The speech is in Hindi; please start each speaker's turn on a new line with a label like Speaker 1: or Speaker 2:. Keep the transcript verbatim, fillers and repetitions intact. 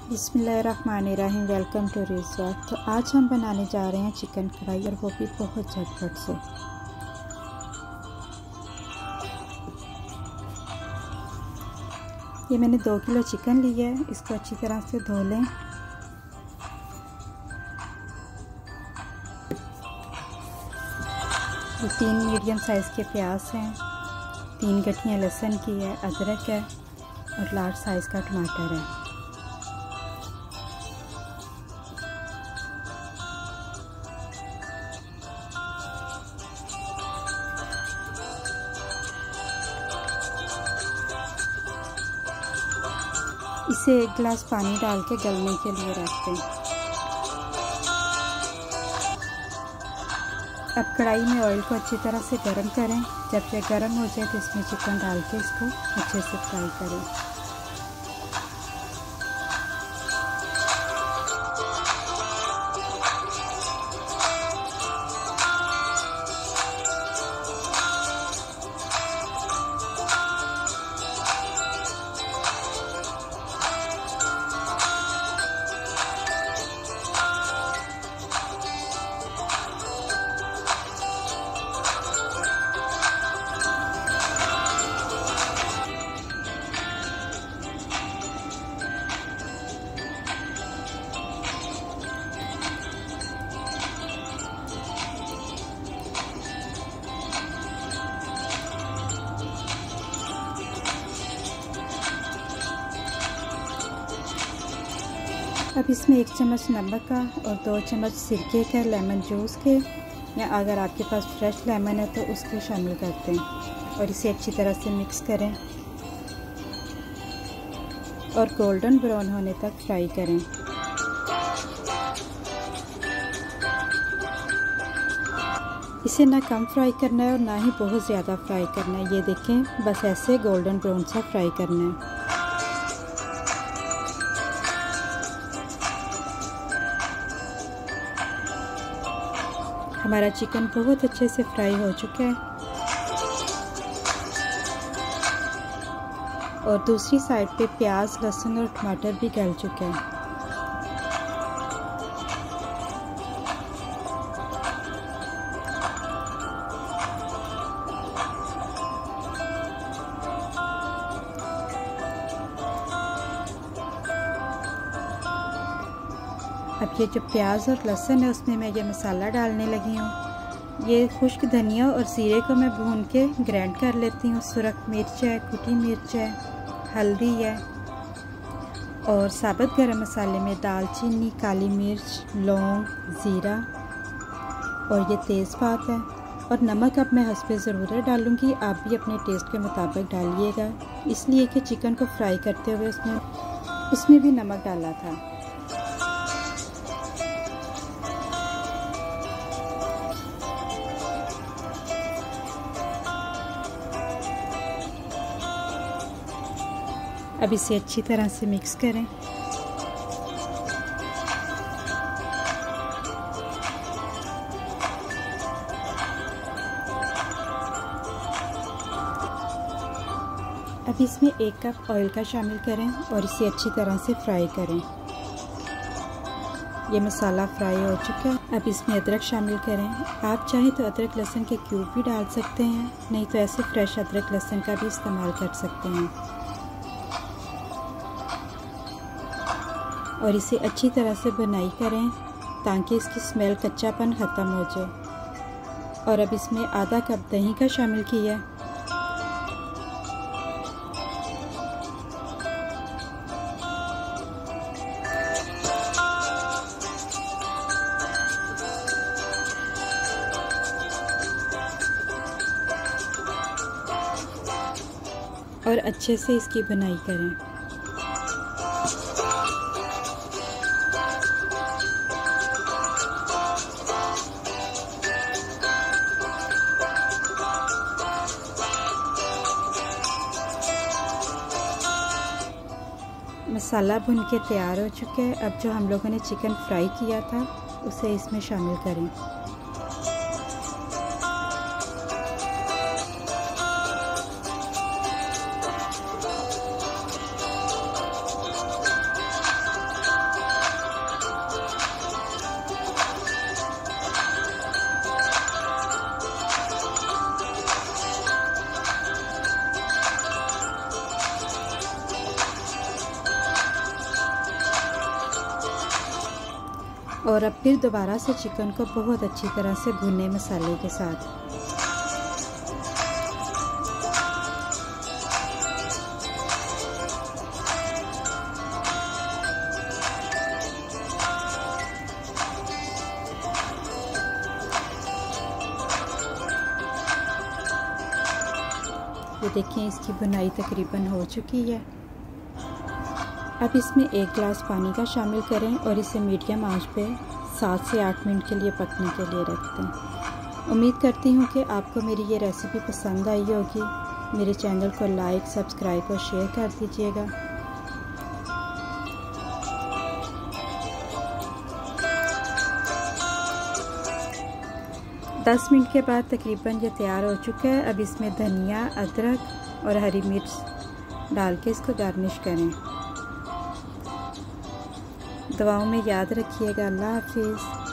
Speaker 1: बिस्मिल्लाहिर्रहमानिर्रहीम। वेलकम टू रिज़्वाक। तो आज हम बनाने जा रहे हैं चिकन कढ़ाई, और वो भी बहुत झटपट से। ये मैंने दो किलो चिकन लिया है, इसको अच्छी तरह से धो लें। ये तीन मीडियम साइज़ के प्याज हैं, तीन गठियाँ लहसुन की है, अदरक है और लार्ज साइज़ का टमाटर है। इसे एक गिलास पानी डाल के गलने के लिए रख दें। अब कढ़ाई में ऑयल को अच्छी तरह से गर्म करें। जब ये गर्म हो जाए तो इसमें चिकन डाल के इसको अच्छे से फ्राई करें। अब इसमें एक चम्मच नमक का और दो चम्मच सिरके का, लेमन जूस के, या अगर आपके पास फ्रेश लेमन है तो उसके शामिल करते हैं और इसे अच्छी तरह से मिक्स करें और गोल्डन ब्राउन होने तक फ्राई करें। इसे ना कम फ्राई करना है और ना ही बहुत ज़्यादा फ्राई करना है। ये देखें, बस ऐसे गोल्डन ब्राउन सा फ्राई करना है। हमारा चिकन बहुत अच्छे से फ्राई हो चुका है और दूसरी साइड पे प्याज, लहसुन और टमाटर भी गल चुके हैं। अब ये जो प्याज और लहसुन है उसमें मैं ये मसाला डालने लगी हूँ। ये खुश्क धनिया और ज़ीरे को मैं भून के ग्राइंड कर लेती हूँ। सुरख मिर्च है, कुटी मिर्च है, हल्दी है और साबुत गरम मसाले में दालचीनी, काली मिर्च, लौंग, ज़ीरा और ये तेज़पात है। और नमक अब मैं हस्बे ज़रूरत डालूँगी, आप भी अपने टेस्ट के मुताबिक डालिएगा, इसलिए कि चिकन को फ्राई करते हुए उसमें उसमें भी नमक डाला था। अब इसे अच्छी तरह से मिक्स करें। अब इसमें एक कप ऑयल का शामिल करें और इसे अच्छी तरह से फ्राई करें। ये मसाला फ्राई हो चुका है। अब इसमें अदरक शामिल करें। आप चाहें तो अदरक लहसुन के क्यूब भी डाल सकते हैं, नहीं तो ऐसे फ्रेश अदरक लहसुन का भी इस्तेमाल कर सकते हैं। और इसे अच्छी तरह से भुनाई करें ताकि इसकी स्मेल, कच्चापन ख़त्म हो जाए। और अब इसमें आधा कप दही का शामिल किया। और अच्छे से इसकी भुनाई करें। मसाला भुन के तैयार हो चुका है। अब जो हम लोगों ने चिकन फ्राई किया था उसे इसमें शामिल करें। और अब फिर दोबारा से चिकन को बहुत अच्छी तरह से भुने मसाले के साथ। ये देखिए इसकी भुनाई तकरीबन हो चुकी है। अब इसमें एक गिलास पानी का शामिल करें और इसे मीडियम आंच पे सात से आठ मिनट के लिए पकने के लिए रख दें। उम्मीद करती हूँ कि आपको मेरी ये रेसिपी पसंद आई होगी। मेरे चैनल को लाइक, सब्सक्राइब और शेयर कर दीजिएगा। दस मिनट के बाद तकरीबन ये तैयार हो चुका है। अब इसमें धनिया, अदरक और हरी मिर्च डाल के इसको गार्निश करें। दुआओं में याद रखिएगा। अल्लाह हाफिज़।